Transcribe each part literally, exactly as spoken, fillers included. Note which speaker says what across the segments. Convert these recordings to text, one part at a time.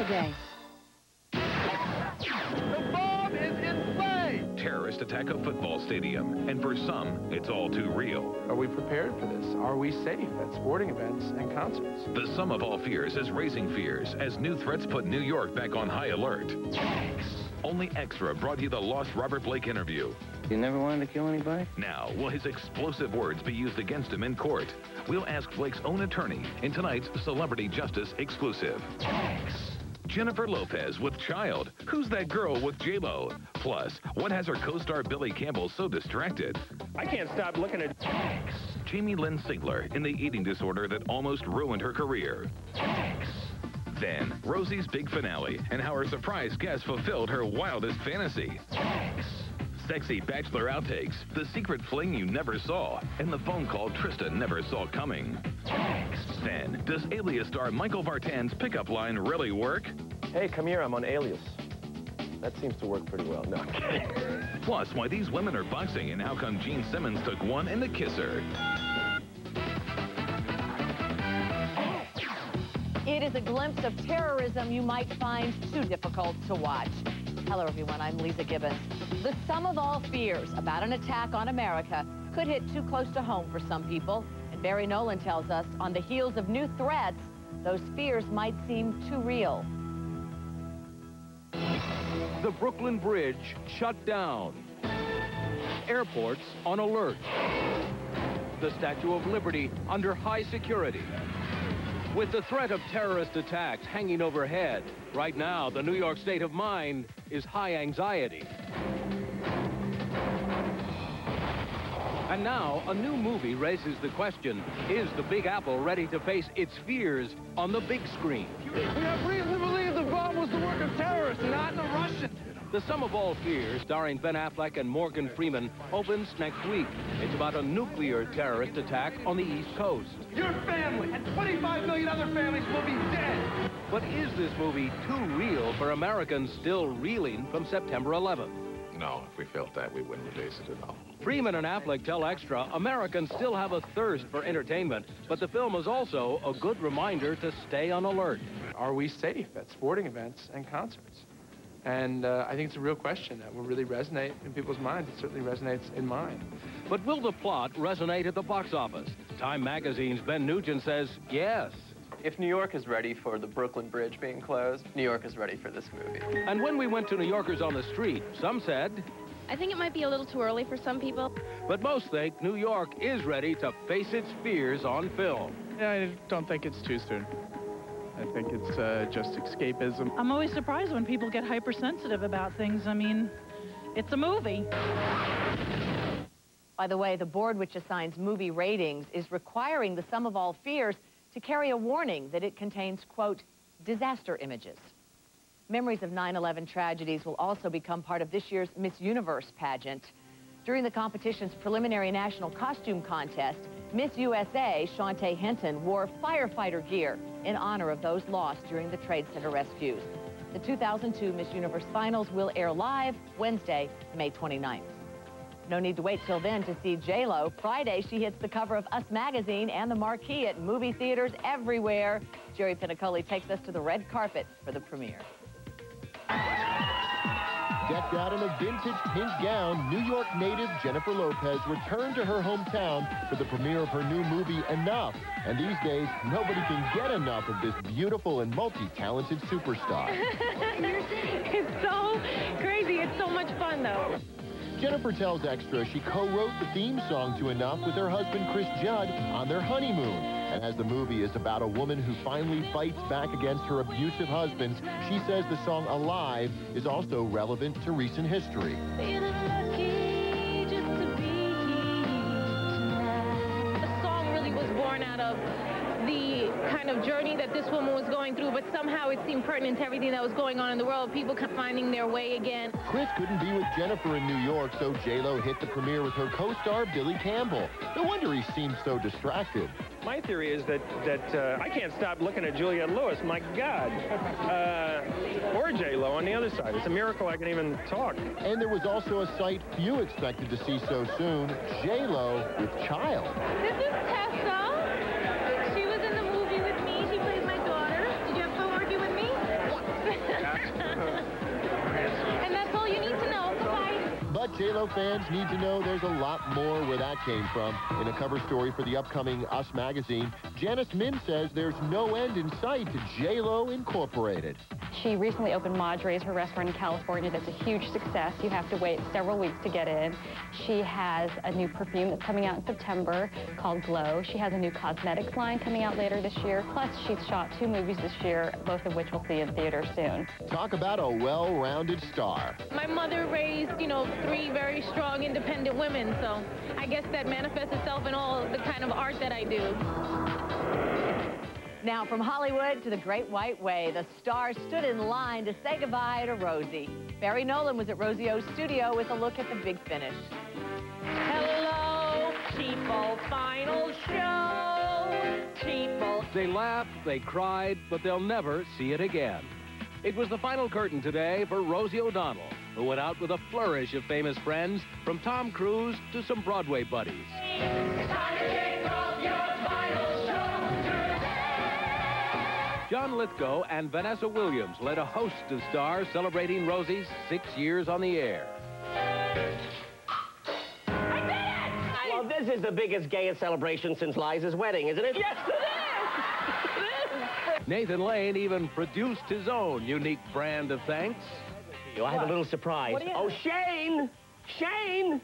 Speaker 1: today.
Speaker 2: The bomb is in play!
Speaker 3: Terrorist attack a football stadium, and for some, it's all too real.
Speaker 4: Are we prepared for this? Are we safe at sporting events and concerts?
Speaker 3: The sum of all fears is raising fears as new threats put New York back on high alert. Only Extra brought you the lost Robert Blake interview.
Speaker 5: You never wanted to kill anybody?
Speaker 3: Now, will his explosive words be used against him in court? We'll ask Blake's own attorney in tonight's Celebrity Justice exclusive. Jennifer Lopez with child. Who's that girl with J Lo? Plus, what has her co-star Billy Campbell so distracted?
Speaker 2: I can't stop looking at...
Speaker 3: Jamie Lynn Sigler in the eating disorder that almost ruined her career. Then, Rosie's big finale and how her surprise guest fulfilled her wildest fantasy. Sexy bachelor outtakes, the secret fling you never saw, and the phone call Trista never saw coming. Then, does Alias star Michael Vartan's pickup line really work?
Speaker 6: Hey, come here, I'm on Alias. That seems to work pretty well. No, I'm kidding.
Speaker 3: Plus, why these women are boxing and how come Gene Simmons took one in the kisser.
Speaker 1: It is a glimpse of terrorism you might find too difficult to watch. Hello, everyone. I'm Lisa Gibbons. The sum of all fears about an attack on America could hit too close to home for some people. And Barry Nolan tells us on the heels of new threats, those fears might seem too real.
Speaker 7: The Brooklyn Bridge shut down. Airports on alert. The Statue of Liberty under high security. With the threat of terrorist attacks hanging overhead, right now, the New York state of mind is high anxiety. And now, a new movie raises the question, is the Big Apple ready to face its fears on the big screen?
Speaker 2: We have reason to believe the bomb was the work of terrorists, not the Russians.
Speaker 7: The Sum of All Fears, starring Ben Affleck and Morgan Freeman, opens next week. It's about a nuclear terrorist attack on the East Coast.
Speaker 2: Your family and twenty-five million other families will be dead.
Speaker 7: But is this movie too real for Americans still reeling from September eleventh?
Speaker 8: No, if we felt that, we wouldn't release it at all.
Speaker 7: Freeman and Affleck tell Extra Americans still have a thirst for entertainment, but the film is also a good reminder to stay on alert.
Speaker 4: Are we safe at sporting events and concerts? And uh, I think it's a real question that will really resonate in people's minds. It certainly resonates in mine.
Speaker 7: But will the plot resonate at the box office? Time Magazine's Ben Nugent says yes.
Speaker 6: If New York is ready for the Brooklyn Bridge being closed, New York is ready for this movie.
Speaker 7: And when we went to New Yorkers on the street, some said...
Speaker 9: I think it might be a little too early for some people.
Speaker 7: But most think New York is ready to face its fears on film.
Speaker 10: Yeah, I don't think it's too soon. I think it's uh, just escapism.
Speaker 11: I'm always surprised when people get hypersensitive about things. I mean, it's a movie.
Speaker 1: By the way, the board which assigns movie ratings is requiring The Sum of All Fears to carry a warning that it contains, quote, disaster images. Memories of nine eleven tragedies will also become part of this year's Miss Universe pageant. During the competition's preliminary national costume contest, Miss U S A, Shantae Hinton, wore firefighter gear in honor of those lost during the Trade Center rescues. The two thousand two Miss Universe Finals will air live Wednesday, May twenty-ninth. No need to wait till then to see J Lo. Friday, she hits the cover of Us Magazine and the marquee at movie theaters everywhere. Jerry Pinicoli takes us to the red carpet for the premiere.
Speaker 12: Decked out in a vintage pink gown, New York native Jennifer Lopez returned to her hometown for the premiere of her new movie, Enough. And these days, nobody can get enough of this beautiful and multi-talented superstar.
Speaker 9: It's so crazy. It's so much fun, though.
Speaker 12: Jennifer tells Extra she co-wrote the theme song to Enough with her husband, Chris Judd, on their honeymoon. And as the movie is about a woman who finally fights back against her abusive husband, she says the song Alive is also relevant to recent history.
Speaker 9: The song really was born out of the kind of journey that this woman was going through, but somehow it seemed pertinent to everything that was going on in the world, people kept finding their way again.
Speaker 12: Chris couldn't be with Jennifer in New York, so J Lo hit the premiere with her co-star Billy Campbell. No wonder he seemed so distracted.
Speaker 2: My theory is that, that uh, I can't stop looking at Juliette Lewis, my God. Uh, or J Lo on the other side. It's a miracle I can even talk.
Speaker 12: And there was also a sight few expected to see so soon, J Lo with child.
Speaker 9: This is Tessa. She was in the movie with me. She plays my daughter. Did you have fun working with me?
Speaker 12: J Lo fans need to know there's a lot more where that came from. In a cover story for the upcoming Us magazine, Janice Min says there's no end in sight to J Lo Incorporated.
Speaker 13: She recently opened Madre's, her restaurant in California. That's a huge success. You have to wait several weeks to get in. She has a new perfume that's coming out in September called Glow. She has a new cosmetics line coming out later this year. Plus, she's shot two movies this year, both of which we'll see in theaters soon.
Speaker 12: Talk about a well-rounded star.
Speaker 9: My mother raised, you know, three very strong, independent women, so I guess that manifests itself in all the kind of art that I do.
Speaker 1: Now, from Hollywood to the Great White Way, the stars stood in line to say goodbye to Rosie. Barry Nolan was at Rosie O's studio with a look at the big finish.
Speaker 14: Hello, people, final show, people.
Speaker 7: They laughed, they cried, but they'll never see it again. It was the final curtain today for Rosie O'Donnell, who went out with a flourish of famous friends, from Tom Cruise to some Broadway buddies.
Speaker 14: It's time to kick off your final show today.
Speaker 7: John Lithgow and Vanessa Williams led a host of stars celebrating Rosie's six years on the air.
Speaker 15: Well, this is the biggest, gayest celebration since Liza's wedding, isn't it?
Speaker 14: Yes, it is!
Speaker 7: Nathan Lane even produced his own unique brand of thanks.
Speaker 15: I have a little surprise.
Speaker 14: What do you
Speaker 15: Oh, Shane! Shane!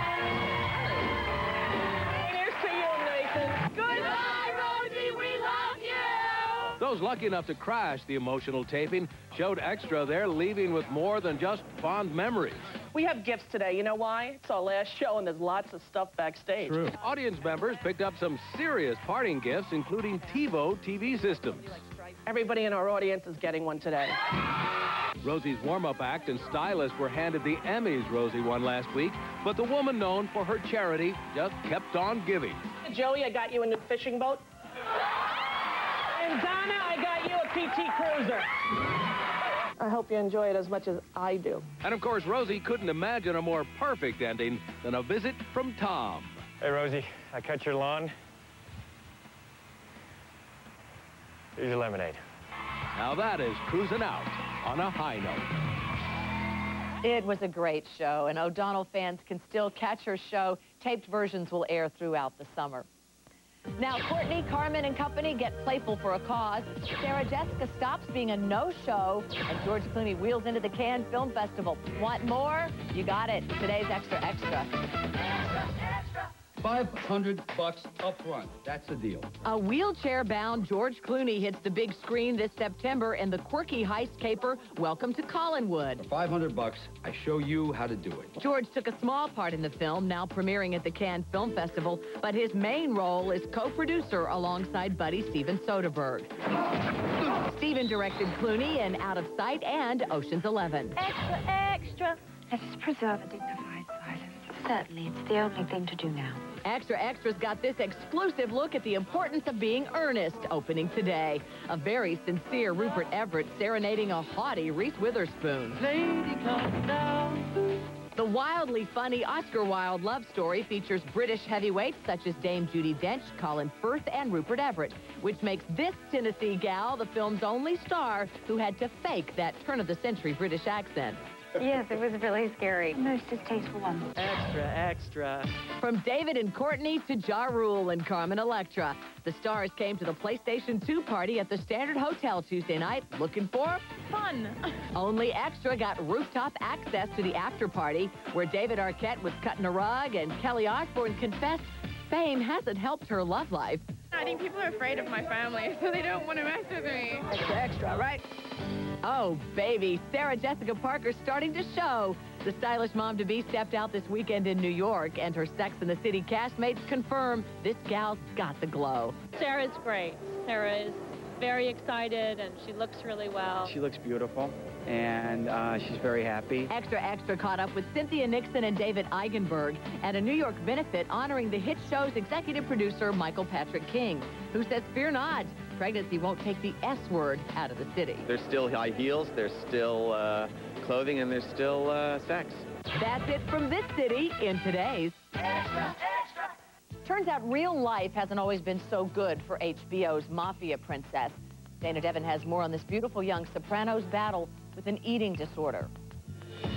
Speaker 14: Here's to you, Nathan. Goodbye, Rosie, we love you!
Speaker 7: Those lucky enough to crash the emotional taping showed Extra there leaving with more than just fond memories.
Speaker 16: We have gifts today. You know why? It's our last show, and there's lots of stuff backstage.
Speaker 7: True. Audience members picked up some serious parting gifts, including TiVo T V systems.
Speaker 16: Everybody in our audience is getting one today.
Speaker 7: Rosie's warm-up act and stylist were handed the Emmys Rosie won last week, but the woman known for her charity just kept on giving.
Speaker 16: Joey, I got you a new fishing boat. And Donna, I got you a P T Cruiser. I hope you enjoy it as much as I do.
Speaker 7: And of course, Rosie couldn't imagine a more perfect ending than a visit from Tom.
Speaker 2: Hey, Rosie, I cut your lawn. Here's your lemonade.
Speaker 7: Now that is cruising out on a high note.
Speaker 1: It was a great show, and O'Donnell fans can still catch her show. Taped versions will air throughout the summer. Now, Courtney, Carmen, and company get playful for a cause. Sarah Jessica stops being a no-show, and George Clooney wheels into the Cannes Film Festival. Want more? You got it. Today's Extra Extra.
Speaker 17: five hundred bucks up front. That's the deal.
Speaker 1: A wheelchair-bound George Clooney hits the big screen this September in the quirky heist caper, Welcome to Collinwood.
Speaker 17: For five hundred bucks, I show you how to do it.
Speaker 1: George took a small part in the film, now premiering at the Cannes Film Festival, but his main role is co-producer alongside buddy Steven Soderbergh. Steven directed Clooney in Out of Sight and Ocean's Eleven.
Speaker 18: Extra, extra. Let us preserve a dignified silence. Certainly, it's the only thing to do now.
Speaker 1: Extra Extra's got this exclusive look at the importance of being earnest, opening today. A very sincere Rupert Everett serenading a haughty Reese Witherspoon.
Speaker 14: Lady, come down.
Speaker 1: The wildly funny Oscar Wilde love story features British heavyweights such as Dame Judi Dench, Colin Firth, and Rupert Everett, which makes this Tennessee gal the film's only star who had to fake that turn-of-the-century British accent.
Speaker 18: Yes, it was really scary. Most distasteful one.
Speaker 16: Extra, extra.
Speaker 1: From David and Courtney to Ja Rule and Carmen Electra, the stars came to the PlayStation two party at the Standard Hotel Tuesday night looking for
Speaker 9: Fun.
Speaker 1: Only Extra got rooftop access to the after party, where David Arquette was cutting a rug and Kelly Osbourne confessed fame hasn't helped her love life.
Speaker 19: I think people are afraid of my family, so they don't want to mess with me.
Speaker 16: Extra, extra, right?
Speaker 1: Oh, baby, Sarah Jessica Parker's starting to show. The stylish mom-to-be stepped out this weekend in New York, and her Sex and the City castmates confirm this gal's got the glow.
Speaker 20: Sarah's great. Sarah is very excited, and she looks really well.
Speaker 5: She looks beautiful, and uh, she's very happy.
Speaker 1: Extra Extra caught up with Cynthia Nixon and David Eigenberg at a New York benefit honoring the hit show's executive producer, Michael Patrick King, who says, fear not, pregnancy won't take the S word out of the city.
Speaker 21: There's still high heels, there's still uh, clothing, and there's still uh, sex.
Speaker 1: That's it from this city in today's Extra Extra. Turns out real life hasn't always been so good for H B O's Mafia princess. Dana Devon has more on this beautiful young soprano's battle with an eating disorder.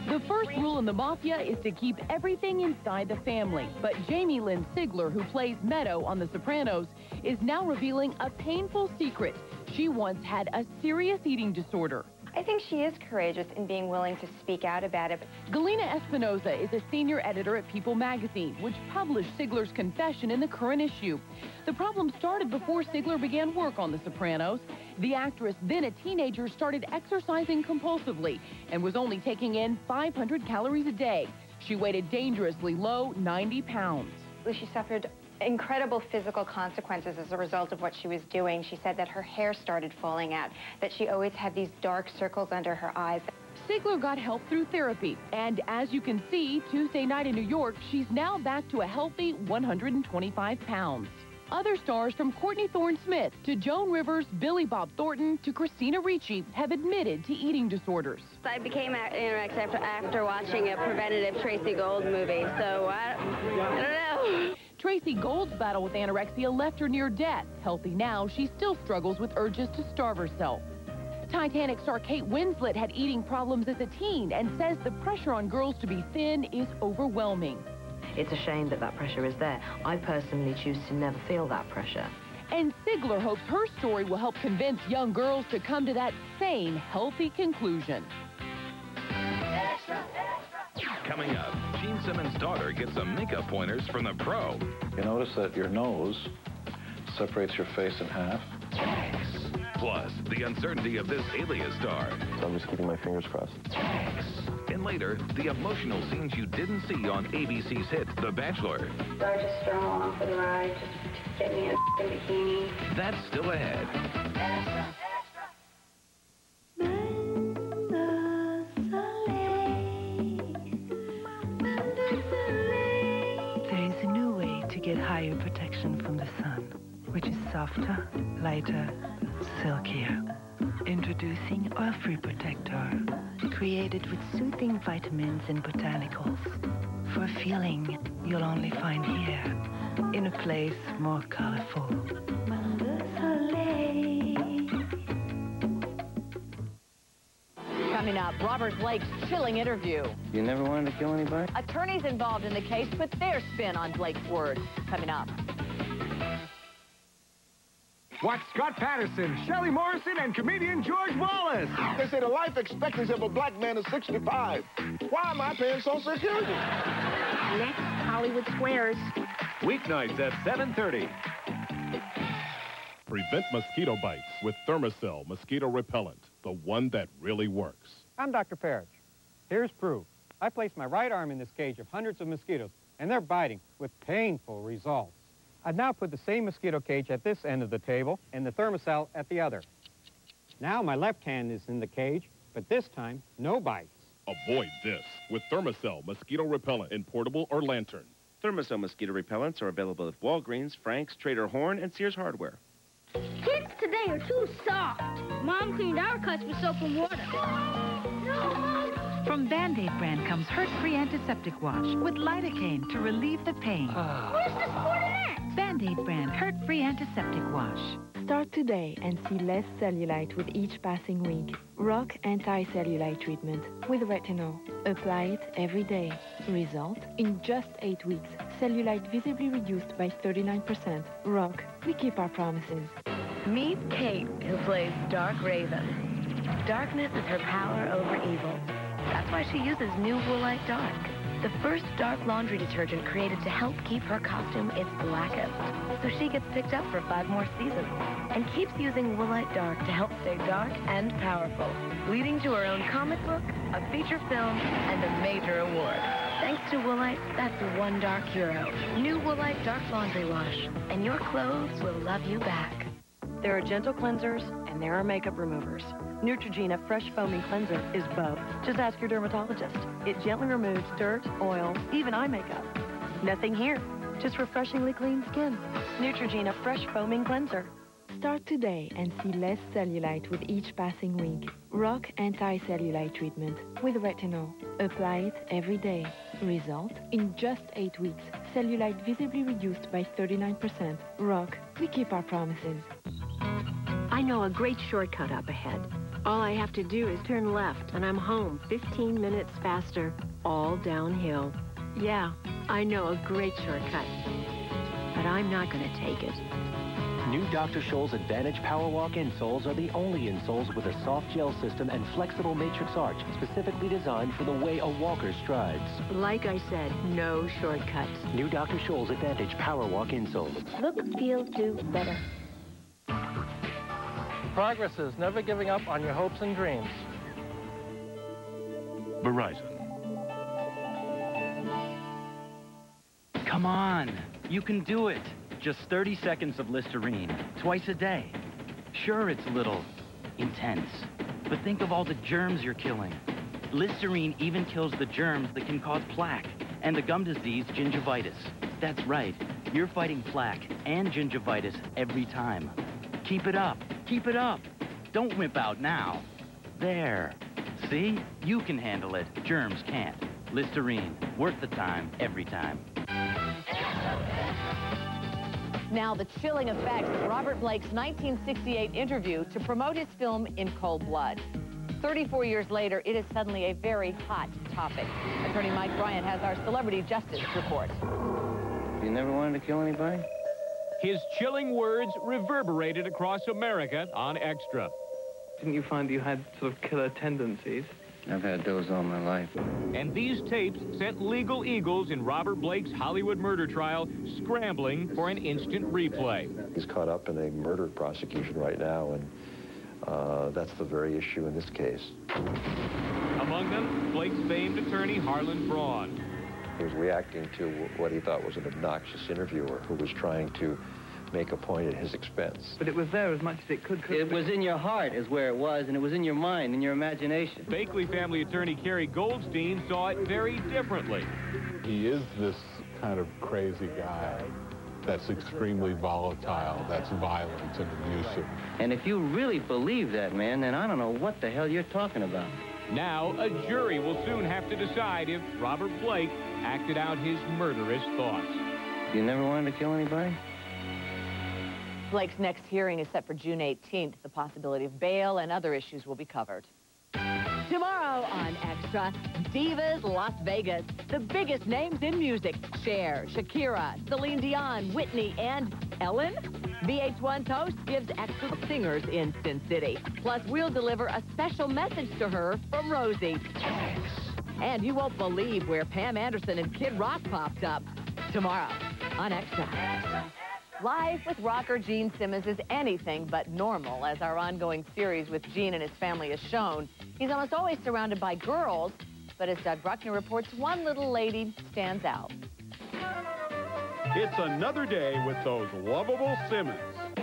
Speaker 3: The first rule in the Mafia is to keep everything inside the family. But Jamie Lynn Sigler, who plays Meadow on The Sopranos, is now revealing a painful secret. She once had a serious eating disorder.
Speaker 22: I think she is courageous in being willing to speak out about it.
Speaker 3: Galena Espinosa is a senior editor at People magazine, which published Sigler's confession in the current issue. The problem started before Sigler began work on The Sopranos. The actress, then a teenager, started exercising compulsively and was only taking in five hundred calories a day. She weighed a dangerously low ninety pounds.
Speaker 22: She suffered incredible physical consequences as a result of what she was doing. She said that her hair started falling out, that she always had these dark circles under her eyes.
Speaker 3: Sigler got help through therapy, and as you can see, Tuesday night in New York, she's now back to a healthy one hundred twenty-five pounds. Other stars from Courtney Thorne-Smith to Joan Rivers, Billy Bob Thornton to Christina Ricci have admitted to eating disorders.
Speaker 23: I became anorexic after, after watching a preventative Tracy Gold movie, so I, I don't know.
Speaker 3: Tracy Gold's battle with anorexia left her near death. Healthy now, she still struggles with urges to starve herself. Titanic star Kate Winslet had eating problems as a teen and says the pressure on girls to be thin is overwhelming.
Speaker 24: It's a shame that that pressure is there. I personally choose to never feel that pressure.
Speaker 3: And Sigler hopes her story will help convince young girls to come to that same healthy conclusion.
Speaker 25: Coming up, Gene Simmons' daughter gets some makeup pointers from the pro.
Speaker 26: You notice that your nose separates your face in half.
Speaker 25: Plus, the uncertainty of this Alias star.
Speaker 26: So I'm just keeping my fingers crossed.
Speaker 25: And later, the emotional scenes you didn't see on A B C's hit, The Bachelor.
Speaker 23: So I just throw along for the ride, just get me a bikini.
Speaker 25: That's still ahead.
Speaker 27: There is a new way to get higher protection from the sun, which is softer, lighter, silkier. Introducing Oil-Free Protector, created with soothing vitamins and botanicals for a feeling you'll only find here, in a place more colorful.
Speaker 1: Coming up, Robert Blake's chilling interview.
Speaker 5: You never wanted to kill anybody?
Speaker 1: Attorneys involved in the case put their spin on Blake's words. Coming up.
Speaker 28: Watch Scott Patterson, Shelley Morrison, and comedian George Wallace.
Speaker 29: They say the life expectancy of a black man is sixty-five. Why am I paying Social Security?
Speaker 30: Next, Hollywood Squares.
Speaker 7: Weeknights at seven thirty.
Speaker 31: Prevent mosquito bites with Thermacell mosquito repellent, the one that really works.
Speaker 32: I'm Doctor Parrish. Here's proof. I placed my right arm in this cage of hundreds of mosquitoes, and they're biting with painful results. I've now put the same mosquito cage at this end of the table and the Thermacell at the other. Now my left hand is in the cage, but this time, no bites.
Speaker 31: Avoid this with Thermacell mosquito repellent in portable or lantern.
Speaker 33: Thermacell mosquito repellents are available at Walgreens, Frank's, Trader Horn, and Sears Hardware.
Speaker 34: Kids today are too soft. Mom cleaned our cuts with soap and water. No, Mom.
Speaker 35: From Band-Aid brand comes hurt-free antiseptic wash with lidocaine to relieve the pain.
Speaker 34: Where's the Sportinex?
Speaker 35: Band-Aid brand hurt-free antiseptic wash.
Speaker 36: Start today and see less cellulite with each passing week. Rock Anti-Cellulite Treatment with retinol. Apply it every day. Result? In just eight weeks, cellulite visibly reduced by thirty-nine percent. Rock. We keep our promises.
Speaker 37: Meet Kate, who plays Dark Raven. Darkness is her power over evil. That's why she uses new Woolite Dark, the first dark laundry detergent created to help keep her costume its blackest. So she gets picked up for five more seasons and keeps using Woolite Dark to help stay dark and powerful, leading to her own comic book, a feature film, and a major award. Thanks to Woolite, that's one dark hero. New Woolite Dark Laundry Wash, and your clothes will love you back.
Speaker 38: There are gentle cleansers, and there are makeup removers. Neutrogena Fresh Foaming Cleanser is both. Just ask your dermatologist. It gently removes dirt, oil, even eye makeup. Nothing here, just refreshingly clean skin. Neutrogena Fresh Foaming Cleanser.
Speaker 36: Start today and see less cellulite with each passing week. Rock Anti-Cellulite Treatment with retinol. Apply it every day. Result? In just eight weeks, cellulite visibly reduced by thirty-nine percent. Rock. We keep our promises.
Speaker 39: I know a great shortcut up ahead.
Speaker 38: All I have to do is turn left, and I'm home fifteen minutes faster, all downhill. Yeah, I know a great shortcut, but I'm not going to take it.
Speaker 2: New Doctor Scholl's Advantage Powerwalk insoles are the only insoles with a soft gel system and flexible matrix arch, specifically designed for the way a walker strides.
Speaker 38: Like I said, no shortcuts.
Speaker 2: New Doctor Scholl's Advantage Powerwalk insoles.
Speaker 34: Look, feel, do better.
Speaker 4: Progress is never giving up on your hopes and dreams.
Speaker 25: Verizon.
Speaker 6: Come on, you can do it. Just thirty seconds of Listerine, twice a day. Sure, it's a little intense, but think of all the germs you're killing. Listerine even kills the germs that can cause plaque and the gum disease gingivitis. That's right, you're fighting plaque and gingivitis every time. Keep it up, keep it up. Don't wimp out now. There. See? You can handle it, germs can't. Listerine, worth the time, every time.
Speaker 1: Now, the chilling effects of Robert Blake's nineteen sixty-eight interview to promote his film In Cold Blood. thirty-four years later, it is suddenly a very hot topic. Attorney Mike Bryant has our celebrity justice report.
Speaker 5: You never wanted to kill anybody?
Speaker 7: His chilling words reverberated across America on Extra.
Speaker 5: Didn't you find you had sort of killer tendencies? I've had those all my life.
Speaker 7: And these tapes sent legal eagles in Robert Blake's Hollywood murder trial scrambling for an instant replay.
Speaker 8: He's caught up in a murder prosecution right now, and uh, that's the very issue in this case.
Speaker 7: Among them, Blake's famed attorney Harlan Braun.
Speaker 8: He was reacting to what he thought was an obnoxious interviewer who was trying to make a point at his expense.
Speaker 5: But it was there as much as it could. could It was in your heart is where it was, and it was in your mind, in your imagination.
Speaker 7: Bakley family attorney Kerry Goldstein saw it very differently.
Speaker 31: He is this kind of crazy guy that's extremely volatile, that's violent and abusive.
Speaker 5: And if you really believe that, man, then I don't know what the hell you're talking about.
Speaker 7: Now, a jury will soon have to decide if Robert Blake acted out his murderous thoughts.
Speaker 5: You never wanted to kill anybody?
Speaker 1: Blake's next hearing is set for June eighteenth. The possibility of bail and other issues will be covered. Tomorrow on Extra, Divas Las Vegas. The biggest names in music: Cher, Shakira, Celine Dion, Whitney, and Ellen. V H one's host gives extra singers in Sin City. Plus, we'll deliver a special message to her from Rosie. And you won't believe where Pam Anderson and Kid Rock popped up. Tomorrow on Extra. Life with rocker Gene Simmons is anything but normal, as our ongoing series with Gene and his family has shown. He's almost always surrounded by girls, but as Doug Bruckner reports, one little lady stands out.
Speaker 9: It's another day with those lovable Simmons.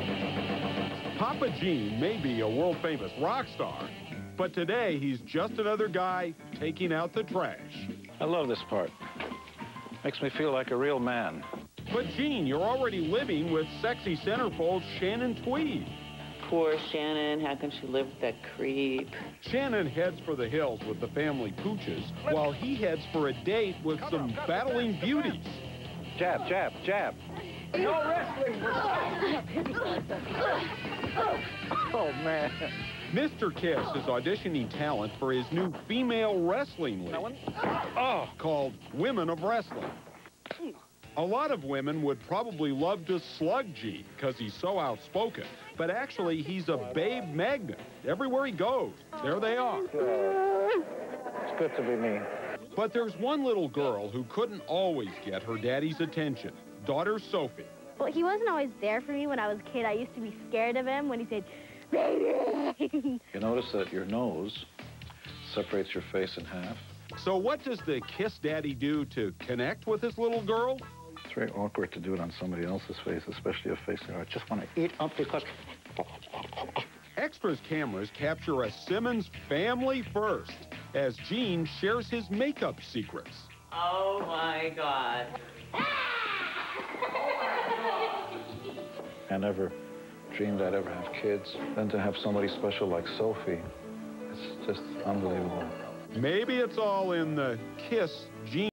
Speaker 9: Papa Gene may be a world-famous rock star, but today he's just another guy taking out the trash.
Speaker 26: I love this part. Makes me feel like a real man.
Speaker 9: But Gene, you're already living with sexy centerfold Shannon Tweed.
Speaker 10: Poor Shannon, how can she live with that creep?
Speaker 9: Shannon heads for the hills with the family pooches, while he heads for a date with some battling beauties.
Speaker 26: Jab, jab, jab.
Speaker 10: No wrestling.
Speaker 26: Oh, man.
Speaker 9: Mister Kiss is auditioning talent for his new female wrestling league, oh, called Women of Wrestling. A lot of women would probably love to slug Gene because he's so outspoken, but actually he's a babe magnet. Everywhere he goes, there they are.
Speaker 26: It's good to be me.
Speaker 9: But there's one little girl who couldn't always get her daddy's attention, daughter Sophie.
Speaker 34: Well, he wasn't always there for me when I was a kid. I used to be scared of him when he said, baby.
Speaker 26: You notice that your nose separates your face in half?
Speaker 9: So what does the Kiss daddy do to connect with his little girl?
Speaker 26: It's very awkward to do it on somebody else's face, especially a face that I just want to eat up because...
Speaker 9: Extra's cameras capture a Simmons family first as Gene shares his makeup secrets.
Speaker 10: Oh, my God.
Speaker 26: I never dreamed I'd ever have kids. Then to have somebody special like Sophie, it's just unbelievable.
Speaker 9: Maybe it's all in the Kiss Gene.